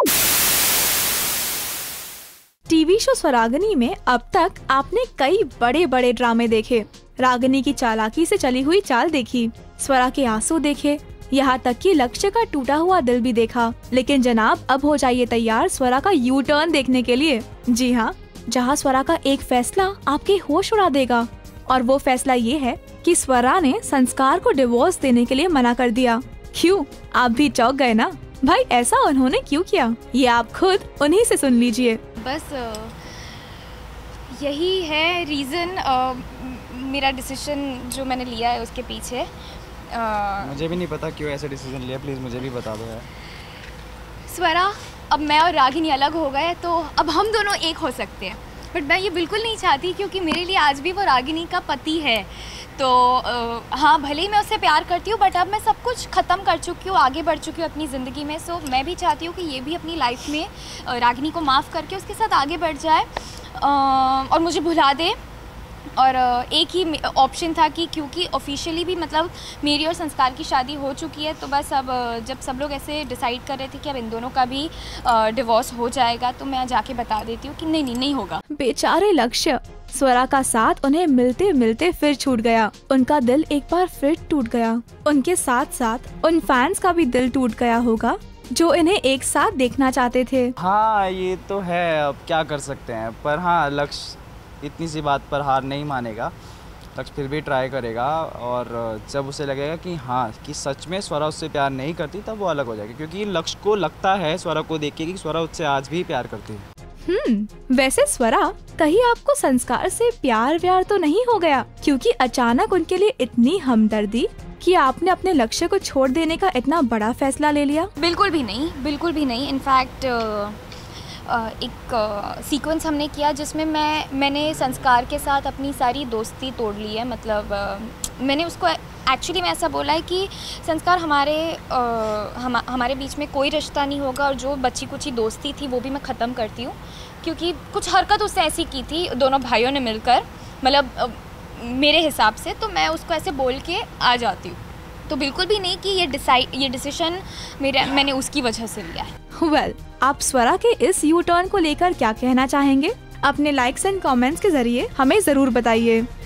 TV show Swaragini में अब तक आपने कई बड़े बड़े ड्रामे देखे। रागिनी की चालाकी से चली हुई चाल देखी, स्वरा के आंसू देखे, यहाँ तक कि लक्ष्य का टूटा हुआ दिल भी देखा। लेकिन जनाब, अब हो जाइए तैयार स्वरा का यू टर्न देखने के लिए। जी हाँ, जहाँ स्वरा का एक फैसला आपके होश उड़ा देगा। और वो फैसला ये है कि स्वरा ने संस्कार को डिवोर्स देने के लिए मना कर दिया। क्यों, आप भी चौंक गए ना? भाई ऐसा उन्होंने क्यों किया, ये आप खुद उन्हीं से सुन लीजिए। बस यही है रीज़न, मेरा डिसीजन जो मैंने लिया है उसके पीछे। मुझे भी नहीं पता क्यों ऐसा डिसीजन लिया, प्लीज़ मुझे भी बता दो यार। स्वरा, अब मैं और रागिनी अलग हो गए तो अब हम दोनों एक हो सकते हैं, बट मैं ये बिल्कुल नहीं चाहती, क्योंकि मेरे लिए आज भी वो रागिनी का पति है। तो हाँ, भले ही मैं उससे प्यार करती हूँ, बट अब मैं सब कुछ ख़त्म कर चुकी हूँ, आगे बढ़ चुकी हूँ अपनी ज़िंदगी में। सो मैं भी चाहती हूँ कि ये भी अपनी लाइफ में रागिनी को माफ़ करके उसके साथ आगे बढ़ जाए और मुझे भुला दे। और एक ही ऑप्शन था कि क्योंकि ऑफिशियली भी मतलब मेरी और संस्कार की शादी हो चुकी है, तो बस अब जब सब लोग ऐसे डिसाइड कर रहे थे कि अब इन दोनों का भी डिवोर्स हो जाएगा, तो मैं जाके बता देती हूँ कि नहीं होगा। बेचारे लक्ष्य, स्वरा का साथ उन्हें मिलते मिलते फिर छूट गया। उनका दिल एक बार फिर टूट गया। उनके साथ साथ उन फैंस का भी दिल टूट गया होगा जो इन्हें एक साथ देखना चाहते थे। हाँ, ये तो है, अब क्या कर सकते हैं। पर हाँ, लक्ष्य इतनी सी बात पर हार नहीं मानेगा। लक्ष्य फिर भी ट्राई करेगा, और जब उसे लगेगा कि हाँ कि सच में स्वरा उससे प्यार नहीं करती, तब वो अलग हो जाएगी। क्योंकि लक्ष्य को लगता है स्वरा को देख के कि स्वरा उससे आज भी प्यार करती है। वैसे स्वरा, कहीं आपको संस्कार से प्यार व्यार तो नहीं हो गया? क्योंकि अचानक उनके लिए इतनी हमदर्दी कि आपने अपने लक्ष्य को छोड़ देने का इतना बड़ा फैसला ले लिया। बिल्कुल भी नहीं। इनफैक्ट एक सीक्वेंस हमने किया जिसमें मैंने संस्कार के साथ अपनी सारी दोस्ती तोड़ ली है। मतलब मैंने उसको एक्चुअली में ऐसा बोला है कि संस्कार, हमारे बीच में कोई रिश्ता नहीं होगा, और जो बची कुची दोस्ती थी वो भी मैं ख़त्म करती हूँ। क्योंकि कुछ हरकत उससे ऐसी की थी दोनों भाइयों ने मिलकर, मतलब मेरे हिसाब से, तो मैं उसको ऐसे बोल के आ जाती हूँ। तो बिल्कुल भी नहीं कि ये डिसीजन मैंने उसकी वजह से लिया है। वेल, आप स्वरा के इस यू टर्न को लेकर क्या कहना चाहेंगे? अपने लाइक्स एंड कमेंट्स के जरिए हमें जरूर बताइए।